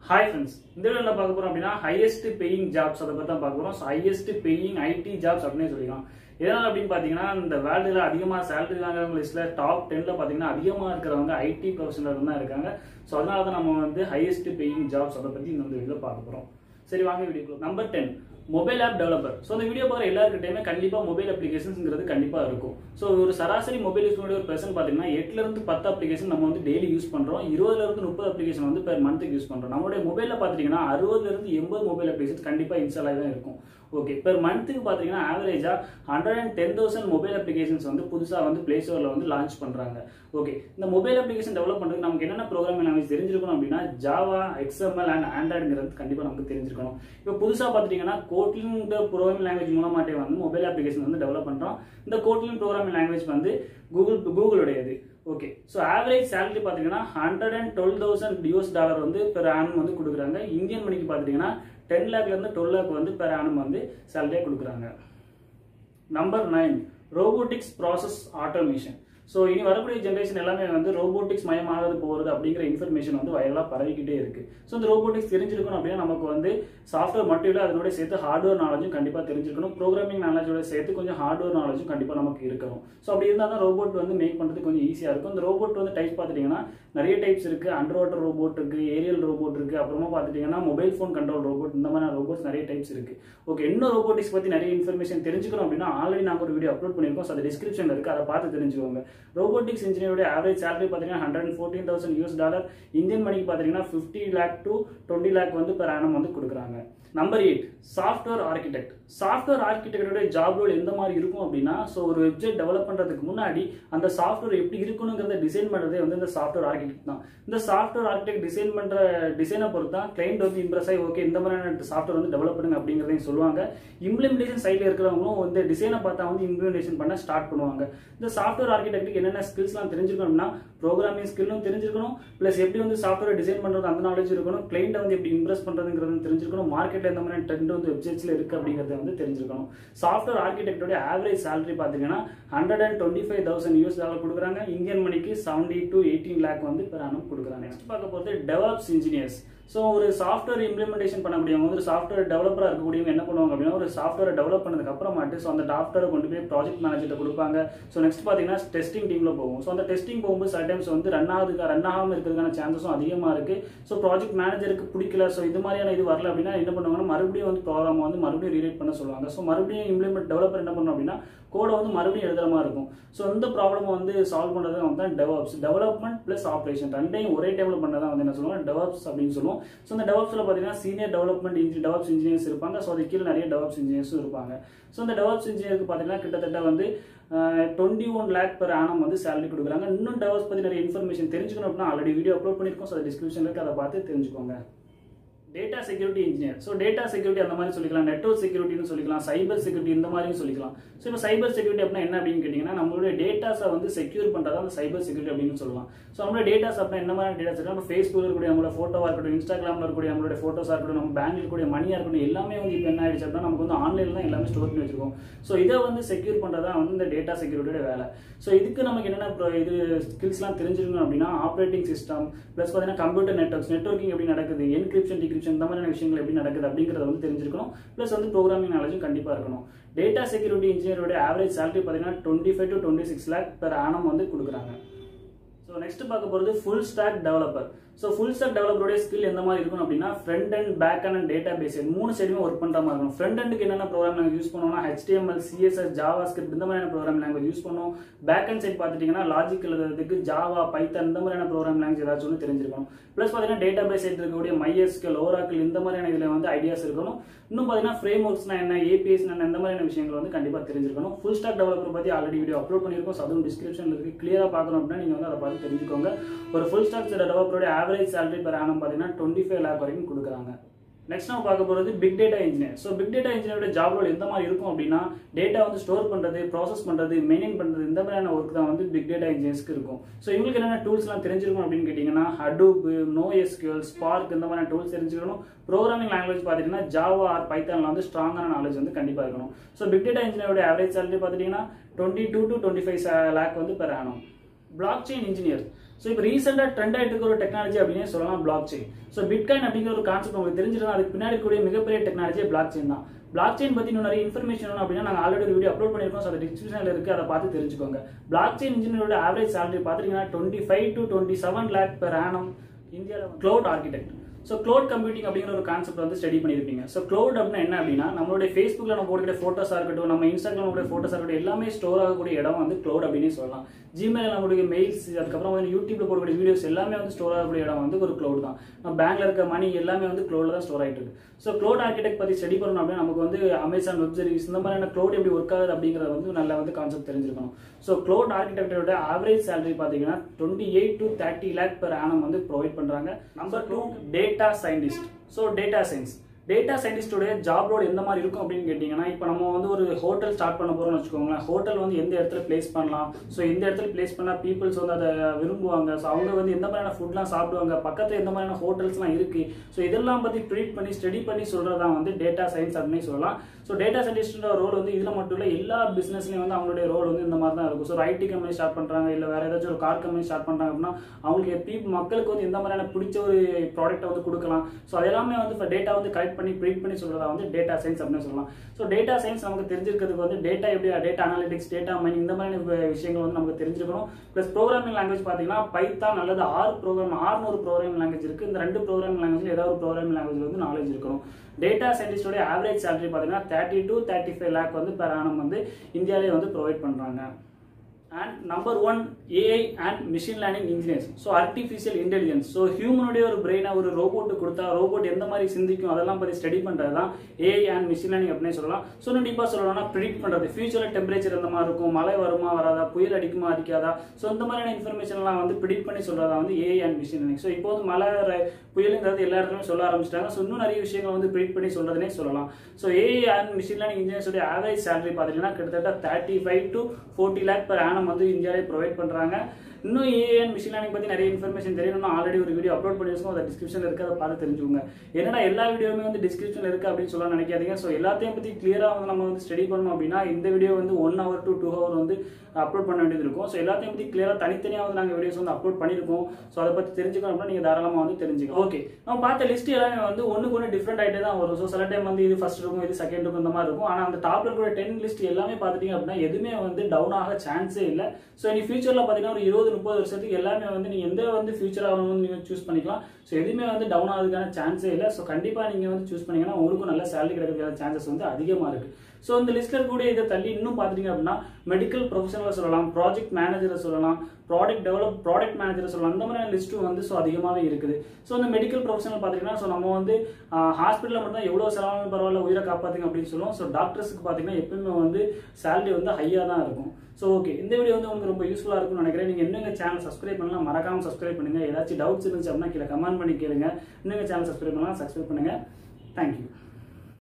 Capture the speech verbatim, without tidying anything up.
Hi friends, இந்த வீடியோல பார்க்க போறோம் அப்படினா highest paying jobs அத பத்தி தான் பார்க்க போறோம். So highest paying I T jobs அப்படினே சொல்லிக்கலாம். எதனால அப்படினு பாத்தீங்கன்னா இந்த வேர்ல்ட்ல அதிகமா salary வாங்குறவங்க லிஸ்ட்ல டாப் ten ல பாத்தீங்கன்னா அதிகமா இருக்கிறவங்க I T ப்ரொஃபஷனல் தான் இருக்காங்க. சோ அதனால தான் நம்ம வந்து highest paying jobs அத பத்தி இந்த வீடியோல பார்க்க போறோம். சரி வாங்க வீடியோக்குள்ள. Number ten mobile app developer. So இந்த வீடியோ பார்க்குற எல்லாருக்கிட்டையுமே கண்டிப்பாக மொபைல் அப்ளிகேஷன்ஸ்ங்கிறது கண்டிப்பாக இருக்கும். ஸோ ஒரு சராசரி மொபைல் யூஸ் பண்ணக்கூடிய ஒரு பர்சன் பார்த்தீங்கன்னா எட்டுலேருந்து பத்து அப்ளிகேஷன் நம்ம வந்து டெய்லி யூஸ் பண்ணுறோம். இருபதுலேருந்து முப்பது அப்ளிகேஷன் வந்து பெர் மந்த்துக்கு யூஸ் பண்ணுறோம். நம்மளுடைய மொபைலில் பார்த்தீங்கன்னா அறுபதுலேருந்து எண்பது மொபைல் அப்ளிகேஷன் கண்டிப்பாக இன்ஸ்டால் ஆகி தான் இருக்கும். ஓகே, பெர் மந்த்துக்கு பார்த்தீங்கன்னா ஆவரேஜாக hundred and ten thousand mobile applications வந்து புதுசாக வந்து பிளே ஸ்டோரில் வந்து லான்ச் பண்ணுறாங்க. ஓகே, இந்த மொபைல் அப்ளிகேஷன் டெவலப் பண்ணுறதுக்கு நமக்கு என்னென்ன ப்ரோக்ராமிங் லாங்குவேஜ் தெரிஞ்சிருக்கணும் அப்படின்னா ஜாவா, எக்ஸ்எம்எல் அண்ட் ஆண்ட்ராய்டுங்கிறது கண்டிப்பாக நமக்கு தெரிஞ்சிருக்கணும். இப்போ புதுசாக பார்த்துட்டீங்கன்னா கோட்லிங்கிற ப்ரோக்ராமிங் லாங்குவேஜ் மூலமாட்டே வந்து மொபைல் அப்ளிகேஷன் வந்து டெவலப் பண்ணுறோம். இந்த கோட்லிங் ப்ரோக்ராமிங் லாங்குவேஜ் வந்து கூகுள் கூகுளுடையது. ஓகே, ஸோ ஆவரேஜ் சேலரி பார்த்தீங்கன்னா hundred and twelve thousand US dollar வந்து பெர் ஆனம் வந்து கொடுக்குறாங்க. இந்தியன் மணிக்கு பார்த்துட்டீங்கன்னா டென் லேக்லேருந்து டுவெல் லேக் வந்து பெர் ஆனம் வந்து சேலரியாக கொடுக்குறாங்க. Number nine robotics process automation. So இனி வரக்கூடிய ஜென்ரேஷன் எல்லாமே வந்து ரோபோட்டிக்ஸ் மயமாகிறது போகிறது அப்படிங்கிற இன்ஃபர்மேஷன் வந்து வைரலாக பரவிக்கிட்டே இருக்கு. ஸோ இந்த ரோபோட்டிக்ஸ் தெரிஞ்சிருக்கணும் அப்படின்னா நமக்கு வந்து சாஃப்ட்வேர் மட்டும் இல்லை, அதனோட சேர்த்து ஹார்ட்வேர் நாலேஜும் கண்டிப்பாக தெரிஞ்சிருக்கணும். ப்ரோக்ராமிங் நாலேஜோட சேர்த்து கொஞ்சம் ஹார்ட்வேர் நாலேஜும் கண்டிப்பாக நமக்கு இருக்கணும். ஸோ அப்படி இருந்தால் தான் ரோபோட் வந்து மேக் பண்ணுறது கொஞ்சம் ஈஸியாக இருக்கும். இந்த ரோபோட் வந்து டைப்ஸ் பார்த்துட்டிங்கன்னா நிறைய டைப்ஸ் இருக்குது. அண்டர் வாட்டர் ரோபோட் இருக்குது, ஏரியல் ரோபோட் இருக்குது, அப்புறமா பார்த்துட்டிங்கன்னா மொபைல் ஃபோன் கண்ட்ரோல் ரோபோட், இந்த மாதிரி ரோபோட்ஸ் நிறைய டைப்ஸ் இருக்குது. ஓகே, இன்னும் ரோபோட்டிக்ஸ் பற்றி நிறைய இன்ஃபர்மேஷன் தெரிஞ்சுக்கணும் அப்படின்னா ஆல்ரெடி நாங்கள் ஒரு வீடியோ அப்லோட் பண்ணியிருக்கோம். ஸோ அது டிஸ்கிரிப்ஷனில் இருக்குது, அதை பார்த்து தெரிஞ்சுக்கோங்க. ரோபோட்டிக்ஸ் இன்ஜினியரோட ஆவரேஜ் சேலரி பார்த்தீங்கன்னா hundred and fourteen thousand US dollar, Indian மணிக்கு பார்த்தீங்கன்னா fifty lakh to twenty lakh வந்து பெர் ஆனம் வந்து கொடுக்குறாங்க. Number eight software architect. Software ஆர்கிடெக்டோட ஜாப் ரோல் எந்த மாதிரி இருக்கும் அப்படின்னா, ஸோ ஒரு வெப்சைட் டெவலப் பண்ணுறதுக்கு முன்னாடி அந்த சாஃப்ட்வேர் எப்படி இருக்கணுங்கிறத டிசைன் பண்ணுறதே வந்து இந்த சாஃப்ட்வேர் ஆர்கிடெக்ட் தான். இந்த சாஃப்ட்வேர் ஆர்கிடெக்ட் டிசைன் பண்ணுற டிசைனை பொறுத்து தான் கிளைண்ட் வந்து இம்ப்ரெஸ் ஆகி ஓகே இந்த மாதிரியான சாஃப்ட்வேர் வந்து டெவலப் பண்ணுங்க அப்படிங்கிறதையும் சொல்லுவாங்க. இம்ப்ளிமெண்டேஷன் சைடில் இருக்கிறவங்களும் வந்து டிசைனை பார்த்தா வந்து இம்ப்ளிமெண்டேஷன் பண்ண ஸ்டார்ட் பண்ணுவாங்க. இந்த சாஃப்ட்வேர் ஆர்கிடெக்ட்டுக்கு என்னென்ன ஸ்கில்ஸ்லாம் தெரிஞ்சிருக்கணும்னா ப்ரோக்ராமிங் ஸ்கில்லும் தெரிஞ்சிருக்கணும், ப்ளஸ் எப்படி வந்து சாஃப்ட்வேர் டிசைன் பண்ணுறது அந்த நாலேஜ் இருக்கணும், கிளைண்ட்டை வந்து எப்படி இம்ப்ரெஸ் பண்ணுறதுங்கிறது தெரிஞ்சிருக்கணும், மார்க்கெட்டில் எந்த மாதிரி ட்ரெண்ட் வந்து வெப்சைட்ஸில் இருக்குது அப்படிங்கிறத வந்து தெரிஞ்சிருக்கணும். சாஃப்ட்வேர் ஆர்கிடெக்டோட ஆவரேஜ் சேலரி பார்த்தீங்கன்னா hundred and twenty five thousand US dollar கொடுக்குறாங்க. இந்தியன் மணிக்கு செவன்டி டு எயிட்டீன் லேக் வந்து பெர் ஆனம் கொடுக்குறாங்க. நெக்ஸ்ட் பார்க்க போகிறது டெவலப்ஸ் இன்ஜினியர்ஸ். ஸோ ஒரு சாஃப்ட்வேர் இம்ப்ளிமெண்டேஷன் பண்ணக்கூடியவங்க வந்து சாஃப்ட்வேர் டெவலப்பராக இருக்கக்கூடியவங்க என்ன பண்ணுவாங்க அப்படின்னா ஒரு சாஃப்ட்வேர் டெவலப் பண்ணதுக்கு அப்புறமாட்டு ஸோ அந்த சாஃப்ட்வேரை கொண்டு போய் ப்ராஜெக்ட் மேனேஜர்கிட்ட கொடுப்பாங்க. ஸோ நெக்ஸ்ட் பார்த்தீங்கன்னா டெஸ்டிங் டீமில் போகும். ஸோ அந்த டெஸ்டிங் போகும்போது சில டைம்ஸ் வந்து ரன் ஆகுது ரன் ஆகாமல் இருக்கிறதுக்கான சான்சஸும் அதிகமாக இருக்குது. ஸோ ப்ராஜெக்ட் மேனேஜருக்கு பிடிக்கல, ஸோ இது மாதிரியான இது வரல அப்படின்னா என்ன பண்ணுவாங்கன்னா மறுபடியும் வந்து ப்ரோக்ராம் வந்து மறுபடியும் ரீரைட் பண்ண சொல்லுவாங்க. ஸோ மறுபடியும் இம்ப்ளிமெண்ட் டெவலப்பர் என்ன பண்ணணும் அப்படின்னா கோடை வந்து மறுபடியும் எழுதுற மாதிரி இருக்கும். ஸோ இந்த ப்ராப்ளம் வந்து சால்வ் பண்ணுறது வந்து தான் டெவலப்ஸ். டெவலப்மெண்ட் ப்ளஸ் ஆப்ரேஷன் ரெண்டையும் ஒரே டைமில் பண்ணதான் வந்து என்ன சொல்லுவாங்க டெவலப்ஸ் அப்படின்னு சொல்லுவோம். ஸோ இந்த டெவலப்ஸில் பார்த்தீங்கன்னா senior development engineer DevOps engineers இருப்பாங்க. ஸோ அது கீழே நிறைய டெவலப்ஸ் இன்ஜினியர்ஸும் இருப்பாங்க. ஸோ இந்த டெவலப்ஸ் இன்ஜினியருக்கு பார்த்தீங்கன்னா கிட்டத்தட்ட வந்து twenty one lakh per annum வந்து சேலரி கொடுக்குறாங்க. இன்னும் டெவலப்ஸ் பற்றி நிறைய இன்ஃபர்மேஷன் தெரிஞ்சுக்கணும் அப்படின்னா ஆல்ரெடி வீடியோ அப்லோட் பண்ணியிருக்கோம். ஸோ அது டிஸ்கிரிப்ஷனில் இருக்குது, அதை பார்த்து தெரிஞ்சுக்கோங்க. Data security engineer. So data security அந்த மாதிரி சொல்லிக்கலாம், நெட்வொர்க் செக்யூரிட்டின்னு சொல்லிக்கலாம், சைபர் செக்யூரிட்டி இந்த மாதிரியும் சொல்லிக்கலாம். ஸோ இப்போ சைபர் செக்யூரிட்டி அப்படின்னா என்ன அப்படின்னு கேட்டிங்கன்னா நம்மளுடைய டேட்டாஸை வந்து செக்யூர் பண்ணுறதா அந்த சைபர் செக்யூரிட்டி அப்படின்னு சொல்லலாம். ஸோ நம்மளோட டேட்டாஸ் அப்படின்னா என்ன மாதிரி டேட்டாஸ் இருக்கணும், நம்ம ஃபேஸ்புக்கில் இருக்கக்கூடிய நம்மளோட ஃபோட்டோவாக இருக்கட்டும், இன்ஸ்டாகிராமில் இருக்கக்கூடிய நம்மளோட ஃபோட்டோஸாக இருக்கட்டும், நம்ம பேங்க்ல இருக்கக்கூடிய மணியாக இருக்கட்டும், எல்லாமே வந்து இப்போ என்ன ஆயிடுச்சு அப்படின்னா நமக்கு வந்து ஆன்லைனில் தான் எல்லாமே ஸ்டோர் பண்ணி வச்சிருக்கோம். ஸோ இதை வந்து செக்யூர் பண்ணுறதா வந்து இந்த டேட்டா செக்யூரிட்டியோட வேலை. ஸோ இதுக்கு நமக்கு என்னென்ன இது ஸ்கில்ஸ்லாம் தெரிஞ்சிருக்கணும் அப்படின்னா ஆப்ரேட்டிங் சிஸ்டம் ப்ளஸ் பார்த்தீங்கன்னா கம்ப்யூட்டர் நெட்வொர்க்ஸ், நெட்வொர்க்கிங் எப்படி நடக்குது, என்கிரிப்ஷன் டிகிரிப்ஷன் இந்த மாதிரியான விஷயங்கள் எப்படி நடக்குது அப்படிங்கறத வந்து தெரிஞ்சிருக்கணும். பிளஸ் வந்து ப்ரோக்ராமிங் நாலேஜும் கண்டிப்பா இருக்கணும். டேட்டா செக்யூரிட்டி இன்ஜினியரோட ஆவரேஜ் சேலரி பார்த்தீங்கன்னா twenty five to twenty six lakh per annum வந்து கொடுக்குறாங்க. ஸோ நெக்ஸ்ட் பார்க்க போகிறது full stack developer. So full stack டெவலப்பருடைய ஸ்கில் எந்த மாதிரி இருக்கும் அப்படின்னா front end back end data base மூணு சைடுமே ஒர்க் பண்ணுற மாதிரி இருக்கும். ஃப்ரண்ட் அண்டுக்கு என்னென்ன ப்ரோக்ராம் லாங்குவேஜ் யூஸ் பண்ணுவோம்னா H T M L, C S S, JavaScript இந்த மாதிரியான ப்ரோக்ராம் லாங்குவேஜ் யூஸ் பண்ணுவோம். பேக் அண்ட் சைட் பார்த்துட்டிங்கன்னா லாஜிக் எழுதுறதுக்கு ஜாவா, பைத்தன் இந்த மாதிரியான ப்ரோக்ராம் லாங்குவேஜ் ஏதாச்சும் ஒன்று தெரிஞ்சிருக்கணும். ப்ளஸ் பார்த்தீங்கன்னா டேட்டா பேஸ் சைட் இருக்கக்கூடிய MySQL, Oracle இந்த மாதிரியான இதில் வந்து ஐடியாஸ் இருக்கணும். இன்னும் பார்த்தீங்கன்னா ஃப்ரேம் ஒர்க்ஸ்னா என்ன, ஏபிஎஸ் என்ன இந்த மாதிரியான விஷயங்கள் வந்து கண்டிப்பாக தெரிஞ்சிருக்கணும். ஃபுல் ஸ்டாக் டெவலப்பர் பற்றி ஆல்ரெடி வீடியோ அப்லோட் பண்ணியிருக்கோம். ஸோ அதுவும் டிஸ்கிரிப்ஷனில் இருக்குது, கிளியராக பார்க்கணும் அப்படின்னா நீங்கள் வந்து அதை பார்த்து தெரிஞ்சுக்கோங்க. ஒரு ஃபுல் ஸ்டாக் டெவலப்பரோட ஆவரேஜ் சேலரி பெர் ஆனம் பார்த்தீங்கன்னா டுவெண்ட்டி ஃபைவ் லேக் வரைக்கும் கொடுக்குறாங்க. நெக்ஸ்ட் நம்ம பார்க்க போகிறது big data engineer. So big data இன்ஜினியரோட ஜாப் ரோல் எந்த மாதிரி இருக்கும் அப்படின்னா டேட்டா வந்து ஸ்டோர் பண்ணுறது, ப்ராசஸ் பண்ணுறது, மெயின்டைன் பண்ணுறது இந்த மாதிரியான ஒர்க் தான் வந்து பிக் டேட்டா இன்ஜினியர்ஸ்க்கு இருக்கும். ஸோ இவங்களுக்கு என்னென்ன டூல்ஸ்லாம் தெரிஞ்சிருக்கும் அப்படின்னு கேட்டிங்கன்னா ஹடூப், NoSQL, ஸ்பார்க் இந்த மாதிரியான டூல்ஸ் தெரிஞ்சுக்கணும். ப்ரோக்ராமிங் லாங்குவேஜ் பார்த்தீங்கன்னா ஜாவா ஆர் பைத்தானில் வந்து ஸ்ட்ராங்கான நாலேஜ் வந்து கண்டிப்பாக இருக்கணும். ஸோ பிக் டேட்டா இன்ஜினியரோட ஆவரேஜ் சேலரி பார்த்துட்டிங்கன்னா twenty two to twenty five lakh வந்து per annum. Block chain engineer. So இப்போ ரீசெண்டாக ட்ரெண்ட் ஆகிட்டு இருக்க ஒரு டெக்னாலஜி அப்படின்னு சொல்லலாம் பிளாக் செயின். ஸோ பிட்காயின் அப்படிங்கிற ஒரு கான்செப்ட் உங்களுக்கு தெரிஞ்சிருந்தா அதுக்கு பின்னாடி கூடிய மிகப்பெரிய டெக்னாலஜி பிளாக் செயின் தான். பிளாக் செயின் பத்தி இன்னும் நிறைய இன்ஃபர்மேஷன் வேணும் அப்படின்னா நாங்கள் ஆல்ரெடி ஒரு வீடியோ அப்லோட் பண்ணிருக்கோம். ஸோ அது டிஸ்கிரிப்ஷனில் இருக்கு, அதை பார்த்து தெரிஞ்சுக்கோங்க. பிளாக் செயின் இன்ஜினியரோட ஆவரேஜ் சேலரி பார்த்தீங்கன்னா twenty five to twenty seven lakh per annum இந்தியாவில். Cloud architect. So cloud computing அப்படிங்கிற ஒரு கான்செப்ட் வந்து ஸ்டடி பண்ணியிருப்பீங்க. ஸோ க்ளவுட் அப்படின்னா என்ன அப்படின்னா நம்மளுடைய ஃபேஸ்புக்கில் நம்ம போட்டுக்கிற ஃபோட்டோஸாக இருக்கட்டும், நம்ம இன்ஸ்டாகிராமோட ஃபோட்டோஸாக இருக்கட்டும், எல்லாமே ஸ்டோர் ஆகக்கூடிய இடம் வந்து க்ளவுட் அப்படின்னு சொல்லலாம். ஜிமெயில் நம்மளுடைய மெயில்ஸ், அதுக்கப்புறம் வந்து யூடியூப்ல போடக்கூடிய வீடியோஸ் எல்லாமே வந்து ஸ்டோர் ஆகக்கூடிய இடம் வந்து ஒரு க்ளவுட் தான். நம்ம பேங்க்ல இருக்க மணி எல்லாமே வந்து க்ளவுட்ல தான் ஸ்டோர் ஆகிட்டு இருக்கு. ஸோ க்ளவுட் ஆர்கிடெக்ட் பற்றி ஸ்டடி பண்ணணும் அப்படின்னா நமக்கு வந்து அமேசான் வெப் சர்வீஸ் இந்த மாதிரியான க்ளவுட் எப்படி ஒர்க் ஆகுது அப்படிங்கிறத வந்து நல்லா வந்து கான்செப்ட் தெரிஞ்சிருக்கணும். ஸோ க்ளவுட் ஆர்கிடெக்டரோட ஆவரேஜ் சேலரி பார்த்தீங்கன்னா twenty eight to thirty lakh per annum வந்து ப்ரொவைட் பண்றாங்க. Number two, data scientist. So data science data சயின்டிஸ்டோடைய ஜாப் ரோல் எந்த மாதிரி இருக்கும் அப்படின்னு கேட்டிங்கன்னா, இப்போ நம்ம வந்து ஒரு ஹோட்டல் ஸ்டார்ட் பண்ண போகிறோம்னு வச்சுக்கோங்களேன். ஹோட்டல் வந்து எந்த இடத்துல பிளேஸ் பண்ணலாம், ஸோ எந்த இடத்துல பிளேஸ் பண்ணால் பீப்புள்ஸ் வந்து அதை விரும்புவாங்க, ஸோ அவங்க வந்து எந்த மாதிரியான ஃபுட்லாம் சாப்பிடுவாங்க, பக்கத்தில் எந்த மாதிரியான ஹோட்டல்ஸ்லாம் இருக்குது, ஸோ இதெல்லாம் பற்றி ப்ரிடிக்ட் பண்ணி ஸ்டடி பண்ணி சொல்கிறது தான் வந்து டேட்டா சயின்ஸ் அப்படின்னு சொல்லலாம். ஸோ டேட்டா சயின்டிஸ்டோட ரோல் வந்து இதில் மட்டும் இல்லை, எல்லா பிஸ்னஸ்லையும் வந்து அவங்களுடைய ரோல் வந்து இந்த மாதிரி தான் இருக்கும். ஸோ ஒரு ஐடி கம்பெனி ஸ்டார்ட் பண்ணுறாங்க, இல்லை வேறு ஏதாச்சும் ஒரு கார் கம்பெனி ஸ்டார்ட் பண்ணுறாங்க அப்படின்னா அவங்களுக்கு பீப்புள் மக்களுக்கு வந்து எந்த மாதிரியான பிடிச்ச ஒரு ப்ராடக்ட்டை வந்து கொடுக்கலாம், ஸோ அதெல்லாமே வந்து இப்போ டேட்டா வந்து கலெக்ட் பண்ணி ப்ரிடிக்ட் பண்ணி சொல்கிறது வந்து டேட்டா சயின்ஸ் அப்படின்னு சொல்லலாம். ஸோ டேட்டா சயின்ஸ் நமக்கு தெரிஞ்சிருக்கிறதுக்கு வந்து டேட்டா எப்படி டேட்டா அனாலிட்டிக்ஸ், டேட்டா மைனிங் இந்த மாதிரி விஷயங்கள் வந்து நமக்கு தெரிஞ்சிருக்கணும். ப்ளஸ் ப்ரோக்ராமிங் லாங்குவேஜ் பார்த்தீங்கன்னா பைத்தான் அல்லது ஆறு ப்ரோக்ராம் ஆறுநூறு ப்ரோக்ராமிங் லாங்குவேஜ் இருக்குது. இந்த ரெண்டு ப்ரோக்ராமிங் லாங்குவேஜ் ஏதாவது ஒரு ப்ரோக்ராமிங் லாங்குவேஜ் வந்து நாலேஜ் இருக்கணும். டேட்டா சயின்டிஸ்டோட ஆவரேஜ் சேலரி பார்த்தீங்கன்னா thirty to thirty five lakh வந்து பெர் ஆனம் வந்து இந்தியாவிலே வந்து ப்ரொவைட் பண்ணுறாங்க. And number one, AI and machine learning engineers. So artificial intelligence. So ஹியூமனுடைய ஒரு பிரெயினை ஒரு ரோபோட்டு கொடுத்தா ரோபோட் எந்த மாதிரி சிந்திக்கும் அதெல்லாம் பற்றி ஸ்டடி பண்ணுறது தான் ஏஐ அண்ட் மிஷின் லேர்னிங் அப்படின்னு சொல்லலாம். ஸோ இன்னும் டீப்பாக சொல்லணும்னா ப்ரிடிக்ட் பண்ணுறது, ஃபியூச்சரில் டெம்பரேச்சர் எந்த மாதிரி இருக்கும், மழை வருமா வராதா, புயல் அடிக்குமா அடிக்காதா, ஸோ இந்த மாதிரியான இன்ஃபர்மேஷன்லாம் வந்து ப்ரிடிக்ட் பண்ணி சொல்கிறதா வந்து AI and machine learning. So இப்போ வந்து மழை புயலுங்கிறது எல்லா இடத்துலையும் சொல்ல ஆரம்பிச்சிட்டாங்க. ஸோ இன்னும் நிறைய விஷயங்கள் வந்து ப்ரிடிக்ட் பண்ணி சொல்கிறதுனே சொல்லலாம். So AI and machine learning இன்ஜினியர்ஸோட ஆவரேஜ் சேலரி பார்த்தீங்கன்னா கிட்டத்தட்ட thirty five to forty lakh per annum வந்து இந்தியாவிலே ப்ரொவைட் பண்றாங்க. இன்னும் ஏஐ அண்ட் மிஷின் லேர்னிங் பத்தி நிறைய இன்ஃபர்மேஷன் தெரியணும்னா ஆல்ரெடி ஒரு வீடியோ அப்லோட் பண்ணிருக்கோம், அதை டிஸ்கிரிப்ஷன்ல இருக்கு, அதை பார்த்து தெரிஞ்சுக்கோங்க. என்னடா எல்லா வீடியோவுமே வந்து டிஸ்கிரிப்ஷன்ல இருக்கு அப்படின்னு சொல்ல நினைக்காதீங்க. ஸோ எல்லாத்தையும் பத்தி கிளியரா வந்து நம்ம வந்து ஸ்டடி பண்ணணும் அப்படின்னா இந்த வீடியோ வந்து one hour to two hour வந்து அப்லோட் பண்ண வேண்டியது இருக்கும். ஸோ எல்லாத்தையும் பத்தி கிளியரா தனித்தனியாக வந்து நாங்கள் வீடியோஸ் வந்து அப்லோட் பண்ணிருக்கோம். ஸோ அதை பத்தி தெரிஞ்சுக்கணும் அப்படின்னா நீங்க தாராளமாக வந்து தெரிஞ்சுக்கலாம். ஓகே, நம்ம பார்த்த லிஸ்ட் எல்லாமே வந்து ஒன்றுக்கு ஒன்று டிஃப்ரெண்ட் ஆகிட்டே தான் வரும். ஸோ சில டைம் வந்து இது ஃபர்ஸ்ட் இருக்கும், இது செகண்ட் இருக்கும், இந்த மாதிரி இருக்கும். ஆனால் அந்த டாப்ல இருக்கிற டென் லிஸ்ட் எல்லாமே பார்த்துட்டீங்க அப்படின்னா எதுவுமே வந்து டவுன் ஆக சான்ஸே இல்லை. ஸோ இனி ஃபியூச்சர்ல பார்த்தீங்கன்னா ஒரு இருபது முப்பது வருஷத்துக்கு எல்லாமே வந்து நீங்க எந்த வந்து ஃபியூச்சர் ஆகணும்னு நீங்க சூஸ் பண்ணிக்கலாம். ஸோ எதுவுமே வந்து டவுன் ஆகிறதுக்கான சான்ஸே இல்லை. ஸோ கண்டிப்பா நீங்க வந்து சூஸ் பண்ணீங்கன்னா உங்களுக்கும் நல்ல சேலரி கிடைக்கிறதுக்கான சான்சஸ் வந்து அதிகமா இருக்கு. ஸோ இந்த லிஸ்ட்ல இருக்கக்கூடிய இதை தள்ளி இன்னும் பார்த்துட்டீங்க அப்படின்னா மெடிக்கல் ப்ரொஃபஷனலை சொல்லலாம், ப்ராஜெக்ட் மேனேஜரை சொல்லலாம், ப்ராடக்ட் டெவலப் ப்ராடக்ட் மேனேஜரை சொல்லலாம். அந்த மாதிரியான லிஸ்ட்டும் வந்து ஸோ அதிகமாகவே இருக்குது. ஸோ இந்த மெடிக்கல் ப்ரொஃபஷனல் பார்த்தீங்கன்னா ஸோ நம்ம வந்து ஹாஸ்பிட்டலில் மட்டும் தான் எவ்வளோ செலவாகும் பரவாயில்ல உயிரை காப்பாற்றுங்க அப்படின்னு சொல்லுவோம். ஸோ டாக்டர்ஸுக்கு பார்த்தீங்கன்னா எப்பவுமே வந்து சேலரி வந்து ஹையாக தான் இருக்கும். ஸோ ஓகே, இந்த வீடியோ வந்து உங்களுக்கு ரொம்ப யூஸ்ஃபுல்லாக இருக்கும்னு நினைக்கிறேன். நீங்கள் இன்னும் சேனல் சப்ஸ்கிரைப் பண்ணலாம், மறக்காம சப்ஸ்கிரைப் பண்ணுங்க. ஏதாச்சும் டவுட்ஸ் இருந்துச்சு அப்படின்னா கீழே கமெண்ட் பண்ணி கேளுங்க. இன்னும் சேனல் சப்ஸ்கிரைப் பண்ணலாம், சப்ஸ்கிரைப் பண்ணுங்க. தேங்க்யூ.